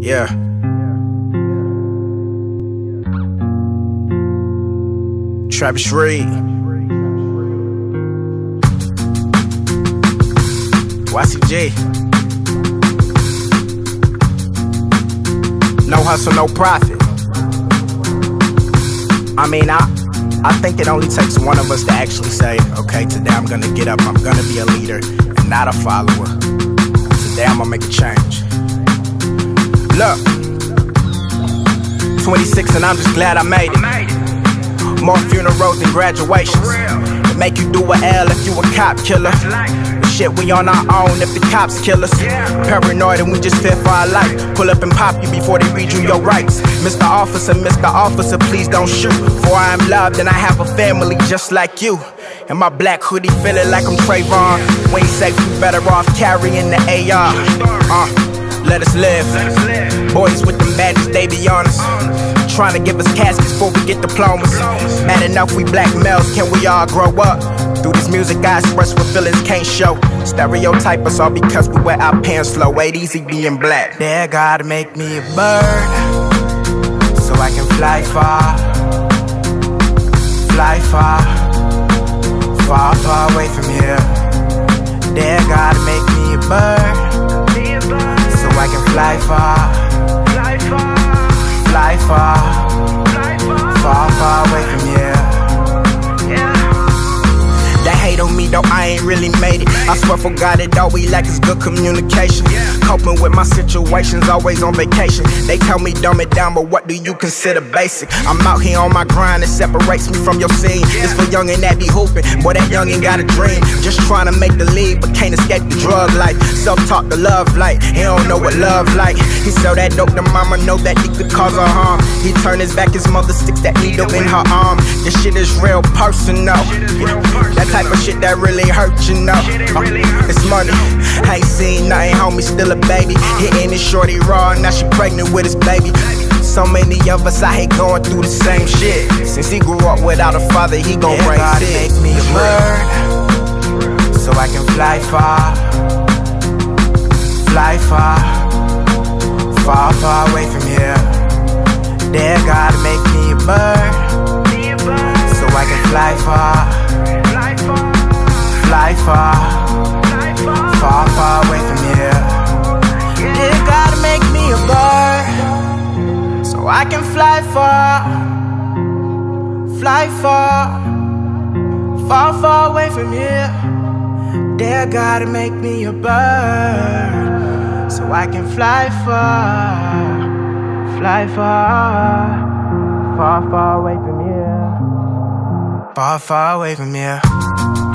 Yeah. Travis Reed. YCG. No hustle, no profit. I think it only takes one of us to actually say, okay, today I'm gonna get up, I'm gonna be a leader and not a follower. Today I'm gonna make a change. Look, 26 and I'm just glad I made it. More funerals than graduations. It make you do a L if you a cop killer. But shit, we on our own if the cops kill us. Paranoid and we just fear for our life. Pull up and pop you before they read you your rights. Mr. Officer, please don't shoot. For I am loved and I have a family just like you. And my black hoodie feeling like I'm Trayvon. We ain't safe, we better off carrying the AR. Let us live. Boys with them badges, they be honest. Trying to give us caskets before we get diplomas. Mad enough we black males, can we all grow up? Through this music I express what feelings can't show. Stereotype us all because we wear our pants low. Ain't easy being black. Dare God make me a bird, so I can fly far. Fly far, far, far away from here. Dare God make me a bird, so I can fly far. Fly far, far, far away from here. That hate on me though, I ain't really made it. I swear for God it all we lack is good communication. Coping with my situations, always on vacation. They tell me dumb it down, but what do you consider basic? I'm out here on my grind, it separates me from your scene. It's for youngin' that be hooping, boy that youngin' got a dream. Just trying to make the league, but can't escape the drug life. Self-talk the love light, he don't know what love like. He sell that dope to mama, know that he could cause her harm. He turn his back, his mother sticks that needle in her arm. This shit is real personal. That type of shit that really hurt, you know. It's money, I ain't seen nothing, homie, still a baby. Hitting this shorty raw, now she pregnant with his baby. So many of us, I hate going through the same shit. Since he grew up without a father, he gon' bring God make me a bird, so I can fly far. Fly far, far, far away from here. Dare God make me a bird, so I can fly far. Fly far, far, far away from here. Dare God make me a bird, so I can fly far. Fly far, far, far away from here. Dare God make me a bird, so I can fly far. Fly far, far, far away from here. Far, far away from here.